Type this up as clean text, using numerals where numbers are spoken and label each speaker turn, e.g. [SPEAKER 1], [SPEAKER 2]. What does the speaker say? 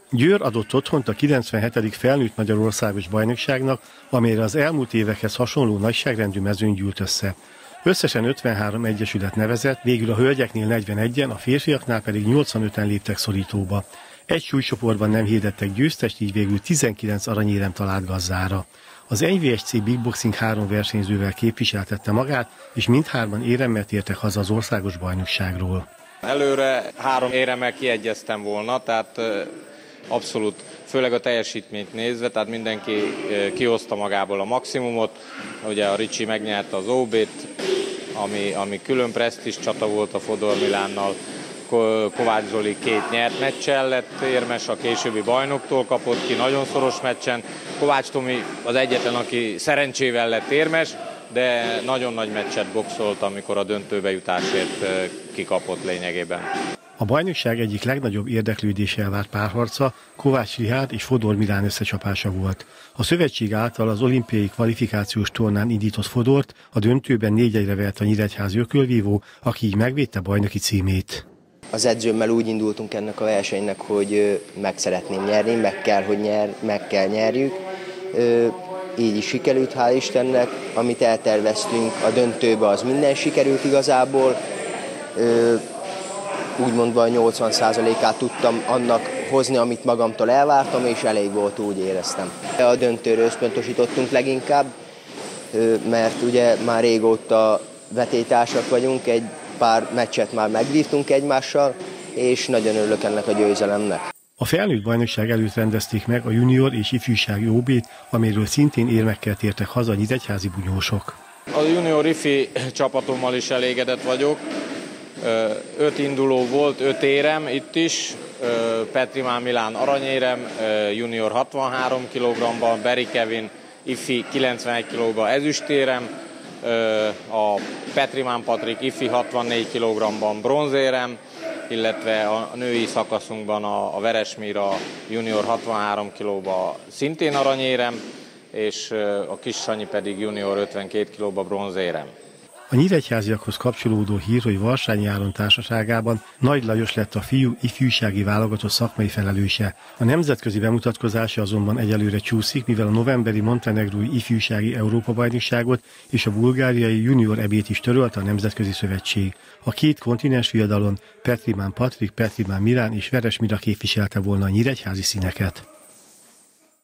[SPEAKER 1] Győr adott otthont a 97. felnőtt Magyarországos bajnokságnak, amelyre az elmúlt évekhez hasonló nagyságrendű mezőny gyűlt össze. Összesen 53 egyesület nevezett, végül a hölgyeknél 41-en, a férfiaknál pedig 85-en léptek szorítóba. Egy súlycsoportban nem hirdettek győztest, így végül 19 aranyérem talált gazdára. Az NVSC Big Boxing 3 versenyzővel képviseltette magát, és mindhárman éremmel tértek haza az országos bajnokságról.
[SPEAKER 2] Előre 3 éremmel kiegyeztem volna, tehát abszolút, főleg a teljesítményt nézve, tehát mindenki kihozta magából a maximumot. Ugye a Ricsi megnyerte az OB-t, ami külön presztízs csata volt a Fodor Milánnal. Kovács Zoli 2 nyert meccsel lett érmes, a későbbi bajnoktól kapott ki nagyon szoros meccsen. Kovács Tomi az egyetlen, aki szerencsével lett érmes, de nagyon nagy meccset boxolt, amikor a döntőbe jutásért kikapott lényegében.
[SPEAKER 1] A bajnokság egyik legnagyobb érdeklődéssel várt párharca Kovács Rihárd és Fodor Milán összecsapása volt. A szövetség által az olimpiai kvalifikációs tornán indított Fodort a döntőben 4-1-re vert a nyíregyházi ökölvívó, aki így megvédte bajnoki címét.
[SPEAKER 3] Az edzőmmel úgy indultunk ennek a versenynek, hogy meg szeretném nyerni, meg kell nyerjük. Így is sikerült, hál' Istennek. Amit elterveztünk a döntőbe, az minden sikerült igazából. Úgymondva 80%-át tudtam annak hozni, amit magamtól elvártam, és elég volt, úgy éreztem. A döntőre összpontosítottunk leginkább, mert ugye már régóta vetélytársak vagyunk, egy pár meccset már megvívtunk egymással, és nagyon örülök ennek a győzelemnek.
[SPEAKER 1] A felnőtt bajnokság előtt rendezték meg a junior és ifjúsági OB-t, amiről szintén érmekkel tértek haza a nyíregyházi bunyósok.
[SPEAKER 2] A junior ifi csapatommal is elégedett vagyok. 5 induló volt, 5 érem itt is. Petrimán Milán aranyérem, junior 63 kg-ban, Beri Kevin ifi 91 kg-ban ezüstérem, a Petrimán Patrik ifi 64 kg-ban bronzérem, illetve a női szakaszunkban a Veresmira junior 63 kg-ban szintén aranyérem, és a Kis Sanyi pedig junior 52 kg-ban bronzérem.
[SPEAKER 1] A nyíregyháziakhoz kapcsolódó hír, hogy Varsányi Áron társaságában Nagy Lajos lett a fiú ifjúsági válogatott szakmai felelőse. A nemzetközi bemutatkozása azonban egyelőre csúszik, mivel a novemberi montenegrói ifjúsági Európa-bajnokságot és a bulgáriai junior EB-t is törölte a Nemzetközi Szövetség. A 2 kontinens viadalon Petrimán Patrik, Petrimán Milán és Veresmira képviselte volna a nyíregyházi színeket.